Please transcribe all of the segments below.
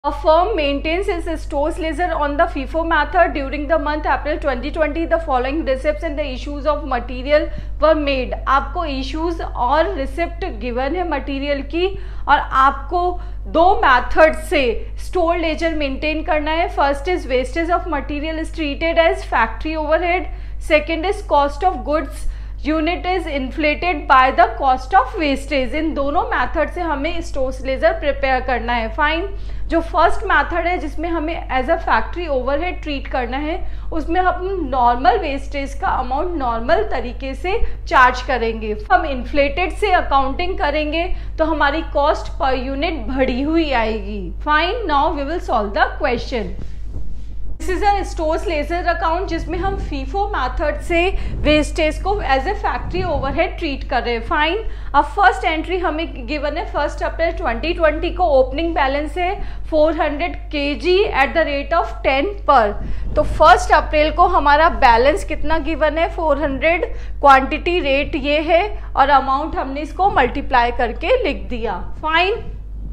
A firm maintains its stores ledger on the FIFO method. During the month April 2020, the following receipts and the issues of material were made. आपको issues और receipt given है material की, और आपको दो method से store laser maintain करना है. First is wastage of material is treated as factory overhead. Second is cost of goods unit is inflated by the cost of wastage. इन दोनों मेथड से हमें स्टोर लेजर प्रिपेयर करना है. Fine. जो first method है जिसमें हमें as a factory overhead treat करना है, उसमें हम नॉर्मल वेस्टेज का अमाउंट नॉर्मल तरीके से चार्ज करेंगे. हम इन्फ्लेटेड से अकाउंटिंग करेंगे तो हमारी कॉस्ट पर यूनिट बढ़ी हुई आएगी. Fine. Now we will solve the question. This is a stores ledger account जिसमें हम फीफो मेथड से वेस्टेज को as a factory overhead treat कर रहे हैं. फाइन. अब फर्स्ट एंट्री हमें गिवन है 1 अप्रैल 2020 को. ओपनिंग बैलेंस है 400 kg at the rate of 10 per. तो 1 अप्रैल को हमारा बैलेंस कितना गिवन है? 400. क्वांटिटी रेट ये है और अमाउंट हमने इसको मल्टीप्लाई करके लिख दिया. फाइन.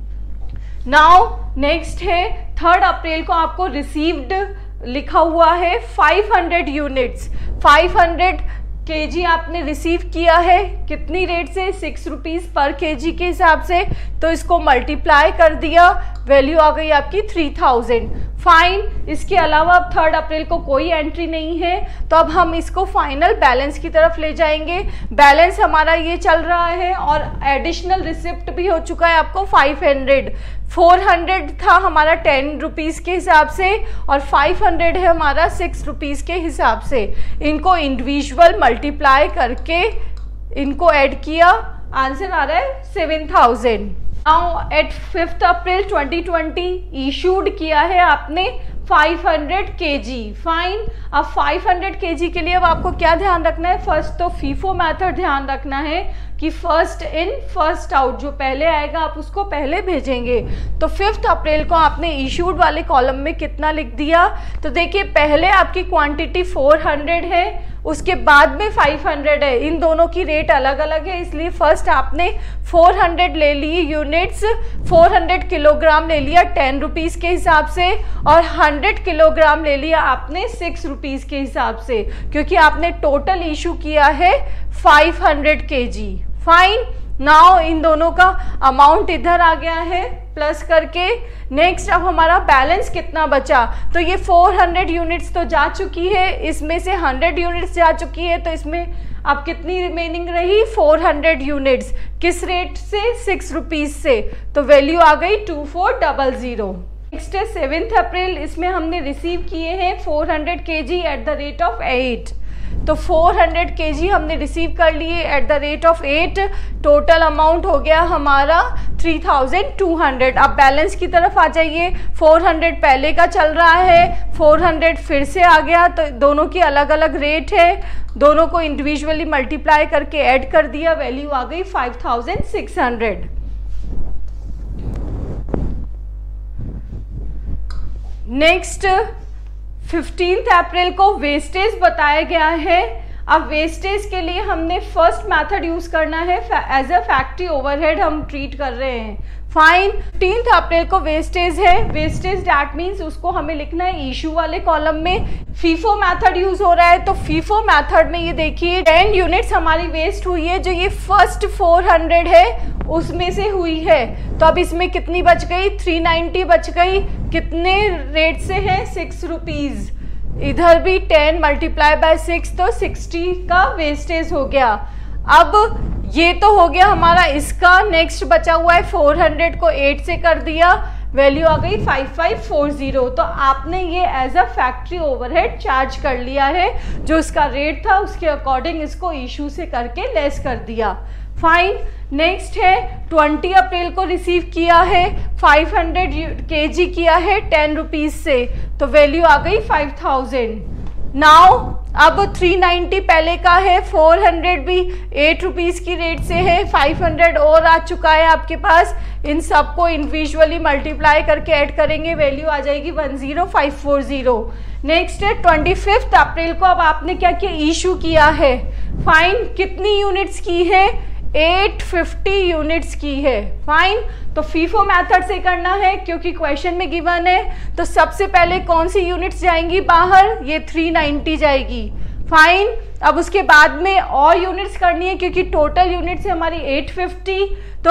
नाउ नेक्स्ट है 3 अप्रैल को आपको रिसीव्ड लिखा हुआ है 500 यूनिट्स. 500 kg आपने रिसीव किया है कितनी रेट से? 6 रुपीज़ पर kg के हिसाब से. तो इसको मल्टीप्लाई कर दिया, वैल्यू आ गई आपकी 3000. फाइन. इसके अलावा अब 3 अप्रैल को कोई एंट्री नहीं है, तो अब हम इसको फाइनल बैलेंस की तरफ ले जाएंगे. बैलेंस हमारा ये चल रहा है और एडिशनल रिसिप्ट भी हो चुका है आपको 500. 400 था हमारा 10 रुपीज़ के हिसाब से और 500 है हमारा 6 रुपीज़ के हिसाब से. इनको इंडिविजुअल मल्टीप्लाई करके इनको ऐड किया, आंसर आ रहा है 7000. नाउ एट 5 अप्रैल 2020 इशूड किया है आपने 500 kg. फाइन. अब 500 kg के लिए अब आपको क्या ध्यान रखना है? फर्स्ट तो फीफो मेथड ध्यान रखना है कि फर्स्ट इन फर्स्ट आउट, जो पहले आएगा आप उसको पहले भेजेंगे. तो 5 अप्रैल को आपने इशूड वाले कॉलम में कितना लिख दिया? तो देखिए पहले आपकी क्वांटिटी 400 है, उसके बाद में 500 है. इन दोनों की रेट अलग अलग है, इसलिए फर्स्ट आपने 400 ले लिए यूनिट्स. 400 किलोग्राम ले लिया 10 रुपीज़ के हिसाब से और 100 किलोग्राम ले लिया आपने 6 रुपीज़ के हिसाब से, क्योंकि आपने टोटल इशू किया है 500 kg. फाइन. नाउ इन दोनों का अमाउंट इधर आ गया है प्लस करके. नेक्स्ट अब हमारा बैलेंस कितना बचा? तो ये 400 यूनिट्स तो जा चुकी है, इसमें से 100 यूनिट्स जा चुकी है, तो इसमें अब कितनी रिमेनिंग रही? 400 यूनिट्स. किस रेट से? 6 रुपीज़ से. तो वैल्यू आ गई 2400. नेक्स्ट है 7 अप्रैल. इसमें हमने रिसीव किए हैं 400 kg at the rate of 8. तो 400 kg हमने रिसीव कर लिए at the rate of 8. Total amount हो गया हमारा 3200. अब बैलेंस की तरफ आ जाइए. 400 पहले का चल रहा है, 400 फिर से आ गया, तो दोनों की अलग अलग रेट है. दोनों को इंडिविजुअली मल्टीप्लाई करके ऐड कर दिया, वैल्यू आ गई 5600. नेक्स्ट 15 अप्रैल को वेस्टेज बताया गया है. अब वेस्टेज के लिए हमने फर्स्ट मेथड यूज करना है, एज अ फैक्ट्री ओवरहेड हम ट्रीट कर रहे हैं. फाइन. 15 अप्रैल को वेस्टेज है. वेस्टेज डैट मीन्स उसको हमें लिखना है इशू वाले कॉलम में. फीफो मेथड यूज हो रहा है, तो फीफो मेथड में ये देखिए 10 यूनिट्स हमारी वेस्ट हुई है, जो ये फर्स्ट 400 है उसमें से हुई है. तो अब इसमें कितनी बच गई? 390 बच गई. कितने रेट से है? 6 रुपीज़. इधर भी 10 मल्टीप्लाई बाय 6, तो 60 का वेस्टेज हो गया. अब ये तो हो गया हमारा इसका. नेक्स्ट बचा हुआ है 400 को 8 से कर दिया, वैल्यू आ गई 5540. तो आपने ये as a factory overhead charge कर लिया है, जो इसका रेट था उसके अकॉर्डिंग इसको इशू से करके लेस कर दिया. फाइन. नेक्स्ट है 20 अप्रैल को रिसीव किया है 500 kg किया है 10 रुपीज़ से, तो वैल्यू आ गई 5000. नाउ अब 390 पहले का है, 400 भी 8 रुपीज़ की रेट से है, 500 और आ चुका है आपके पास. इन सबको इंडिविजुअली मल्टीप्लाई करके ऐड करेंगे, वैल्यू आ जाएगी 10540. नेक्स्ट है 25 अप्रैल को. अब आपने क्या किया? इशू किया है. फाइन. कितनी यूनिट्स की है? 850 यूनिट्स की है। फाइन, तो फीफो मेथड से करना है क्योंकि क्वेश्चन में गिवन है। तो सबसे पहले कौन सी यूनिट्स जाएंगी बाहर, ये 390 जाएगी। फाइन, अब उसके बाद में और यूनिट्स करनी है क्योंकि टोटल यूनिट्स है हमारी 850। तो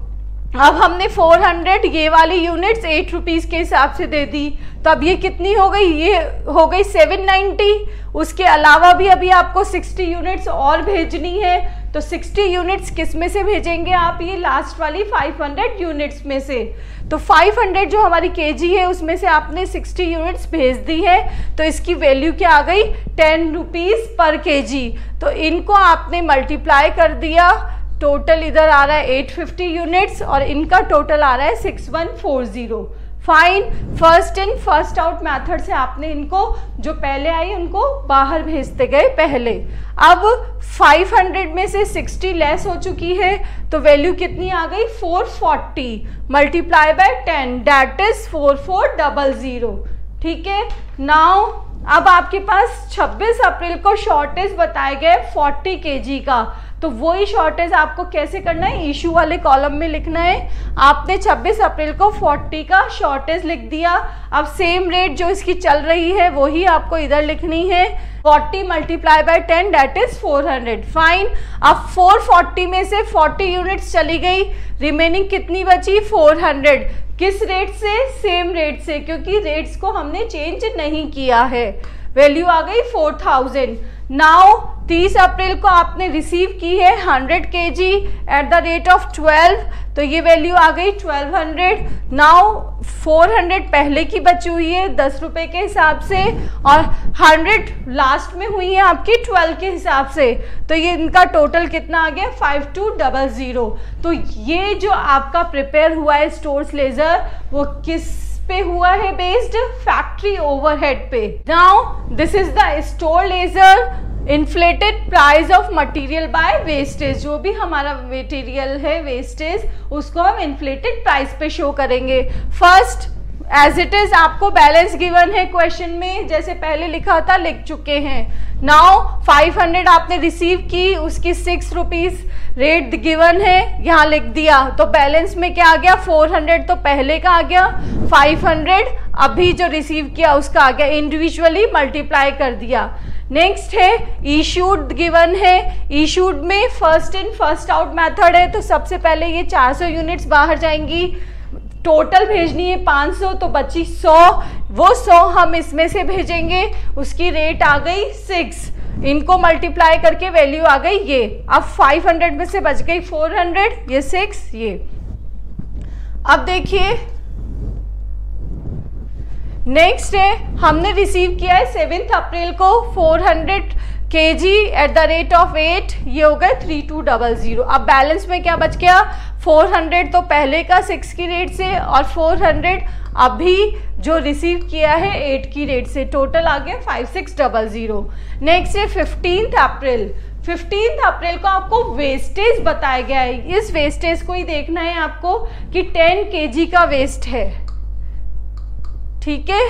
अब हमने 400 ये वाली यूनिट्स 8 रुपीज़ के हिसाब से दे दी। तो अब ये कितनी हो गई, ये हो गई 790। उसके अलावा भी अभी आपको 60 यूनिट्स और भेजनी है। तो 60 यूनिट्स किस में से भेजेंगे आप, ये लास्ट वाली 500 यूनिट्स में से। तो 500 जो हमारी केजी है उसमें से आपने 60 यूनिट्स भेज दी है। तो इसकी वैल्यू क्या आ गई, 10 रुपीज़ पर केजी। तो इनको आपने मल्टीप्लाई कर दिया, टोटल इधर आ रहा है 850 यूनिट्स और इनका टोटल आ रहा है 6140। Fine, first in first out method से आपने इनको जो पहले आई उनको बाहर भेजते गए पहले। अब 500 में से 60 लेस हो चुकी है तो वैल्यू कितनी आ गई, 440 मल्टीप्लाई बाय 10 दैट इज 4400। ठीक है, नाउ अब आपके पास 26 अप्रैल को शॉर्टेज बताए गए 40 केजी का। तो वही शॉर्टेज आपको कैसे करना है, इशू वाले कॉलम में लिखना है। आपने 26 अप्रैल को 40 का शॉर्टेज लिख दिया। अब सेम रेट जो इसकी चल रही है वही आपको इधर लिखनी है, 40 multiply by 10 that is 400। Fine, अब 440 में से 40 यूनिट्स चली गई, रिमेनिंग कितनी बची, 400। किस रेट से, सेम रेट से, क्योंकि रेट्स को हमने चेंज नहीं किया है। वैल्यू आ गई 4000। नाउ 30 अप्रैल को आपने रिसीव की है 100 kg at the rate of 12, तो ये वैल्यू आ गई 1200। नाउ 400 पहले की बची हुई है 10 रुपए के हिसाब से और 100 लास्ट में हुई है आपकी 12 के हिसाब से। तो ये इनका टोटल कितना आ गया, 5200। तो ये जो आपका प्रिपेयर हुआ है स्टोर्स लेजर वो किस पे हुआ है, बेस्ड फैक्ट्री ओवरहेड पे। Now this is the store ledger inflated price of material by wastage. जो भी हमारा मटेरियल है वेस्टेज उसको हम इन्फ्लेटेड प्राइस पे शो करेंगे। फर्स्ट एज इट इज आपको बैलेंस गिवन है क्वेश्चन में, जैसे पहले लिखा था लिख चुके हैं। नाउ 500 आपने रिसीव की, उसकी 6 रुपीज रेट गिवन है, यहाँ लिख दिया। तो बैलेंस में क्या आ गया, 400 तो पहले का आ गया, 500 अभी जो रिसीव किया उसका आ गया, इंडिविजुअली मल्टीप्लाई कर दिया। नेक्स्ट है इशूड गिवन है, इशूड में first in first out method है। तो सबसे पहले ये 400 यूनिट्स बाहर जाएंगी, टोटल भेजनी है 500 तो बची 100, वो 100 हम इसमें से भेजेंगे, उसकी रेट आ गई 6, इनको मल्टीप्लाई करके वैल्यू आ गई ये। अब 500 में से बच गई 400, ये 6 ये। अब देखिए नेक्स्ट है, हमने रिसीव किया है 7 अप्रैल को 400 kg at the rate of 8, ये हो गए 3200। अब बैलेंस में क्या बच गया, 400 तो पहले का 6 की रेट से और 400 अभी जो रिसीव किया है 8 की रेट से, टोटल आ गया 5600। नेक्स्ट है 15 अप्रैल। 15 अप्रैल को आपको वेस्टेज बताया गया है, इस वेस्टेज को ही देखना है आपको कि 10 केजी का वेस्ट है। ठीक है,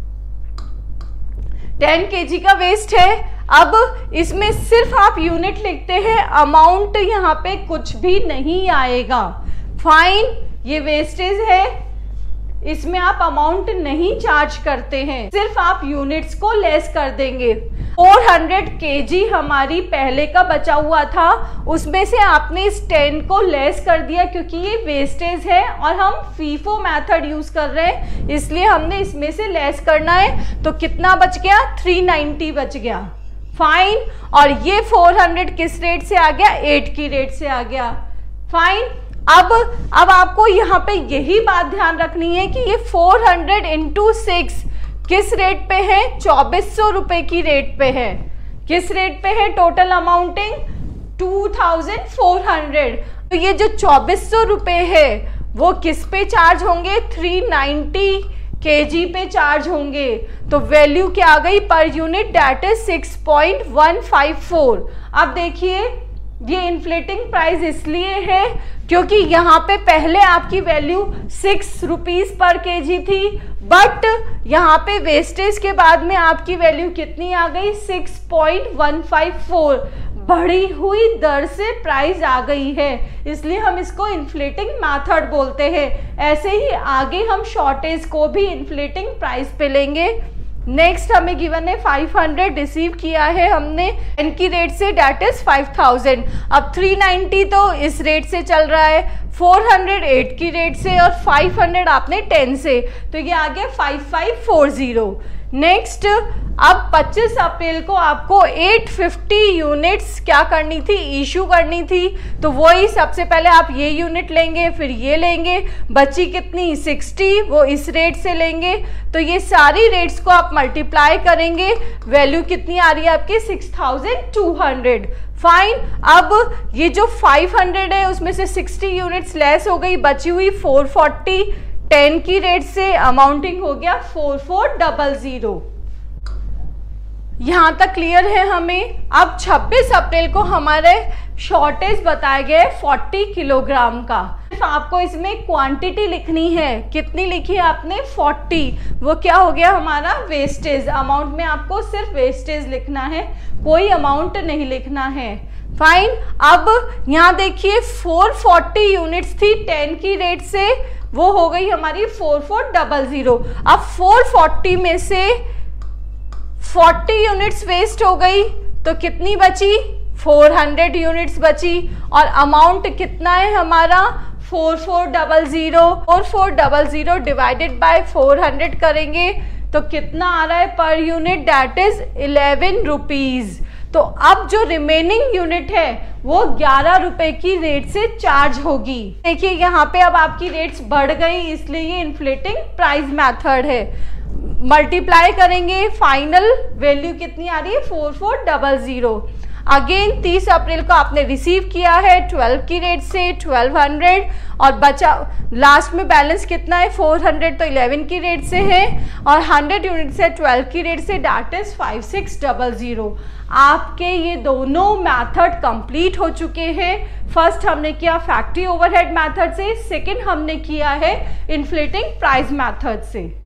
10 केजी का वेस्ट है। अब इसमें सिर्फ आप यूनिट लिखते हैं, अमाउंट यहाँ पे कुछ भी नहीं आएगा। फाइन, ये वेस्टेज है, इसमें आप अमाउंट नहीं चार्ज करते हैं, सिर्फ आप यूनिट्स को लेस कर देंगे। 400 केजी हमारी पहले का बचा हुआ था, उसमें से आपने इस 10 को लेस कर दिया क्योंकि ये वेस्टेज है और हम फीफो मेथड यूज कर रहे हैं, इसलिए हमने इसमें से लेस करना है। तो कितना बच गया, 390 बच गया। फाइन, और ये 400 किस रेट से आ गया, 8 की रेट से आ गया। फाइन, अब आपको यहाँ पे यही बात ध्यान रखनी है कि ये 400 इंटू 6 किस रेट पे है, 2400 रुपए की रेट पे है। किस रेट पे है, टोटल अमाउंटिंग 2400। तो ये जो 2400 रुपए है वो किस पे चार्ज होंगे, 390 केजी पे चार्ज होंगे। तो वैल्यू क्या आ गई पर यूनिट, दैट इज 6.154। अब देखिए ये इन्फ्लेटिंग प्राइस इसलिए है क्योंकि यहाँ पे पहले आपकी वैल्यू 6 रुपीज पर केजी थी, बट यहाँ पे वेस्टेज के बाद में आपकी वैल्यू कितनी आ गई, 6.154। बढ़ी हुई दर से प्राइस आ गई है, इसलिए हम इसको इन्फ्लेटिंग मेथड बोलते हैं। ऐसे ही आगे हम शॉर्टेज को भी इन्फ्लेटिंग प्राइस पे लेंगे। नेक्स्ट हमें गिवन है 500 रिसीव किया है हमने 10 की रेट से, डेट इज 5000। अब 390 तो इस रेट से चल रहा है, 400 8 की रेट से और 500 आपने 10 से, तो ये आ गया 5540। नेक्स्ट अब 25 अप्रैल को आपको 850 यूनिट्स क्या करनी थी, इशू करनी थी, तो वही सबसे पहले आप ये यूनिट लेंगे, फिर ये लेंगे, बची कितनी 60, वो इस रेट से लेंगे, तो ये सारी रेट्स को आप मल्टीप्लाई करेंगे, वैल्यू कितनी आ रही है आपकी 6200। फाइन। अब ये जो 500 है उसमें से 60 यूनिट्स लेस हो गई, बची हुई 440, 10 की रेट से अमाउंटिंग हो गया 4400। यहाँ तक क्लियर है हमें। अब 26 अप्रैल को हमारे शॉर्टेज बताया गया है 40 किलोग्राम का। आपको इसमें क्वांटिटी लिखनी है, कितनी लिखी है आपने 40, वो क्या हो गया हमारा वेस्टेज। अमाउंट में आपको सिर्फ वेस्टेज लिखना है, कोई अमाउंट नहीं लिखना है। फाइन। अब यहाँ देखिए 440 यूनिट्स थी 10 की रेट से, वो हो गई हमारी 4400। अब 440 में से 40 यूनिट्स वेस्ट हो गई, तो कितनी बची 400 यूनिट्स बची, और अमाउंट कितना है हमारा 4400। 4400 डिवाइडेड बाय 400 करेंगे तो कितना आ रहा है per unit, that is 11 rupees. तो अब जो रिमेनिंग यूनिट है वो 11 रुपए की रेट से चार्ज होगी। देखिए यहाँ पे अब आपकी रेट्स बढ़ गई, इसलिए ये इन्फ्लेटिंग प्राइस मेथड है। मल्टीप्लाई करेंगे, फाइनल वैल्यू कितनी आ रही है 4400। अगेन 30 अप्रैल को आपने रिसीव किया है 12 की रेट से 1200, और बचा लास्ट में बैलेंस कितना है 400, तो 11 की रेट से है, और 100 यूनिट से 12 की रेट से, दैट इज 5600। आपके ये दोनों मेथड कंप्लीट हो चुके हैं। फर्स्ट हमने किया फैक्ट्री ओवरहेड मेथड से, सेकंड हमने किया है इन्फ्लेटिंग प्राइस मेथड से।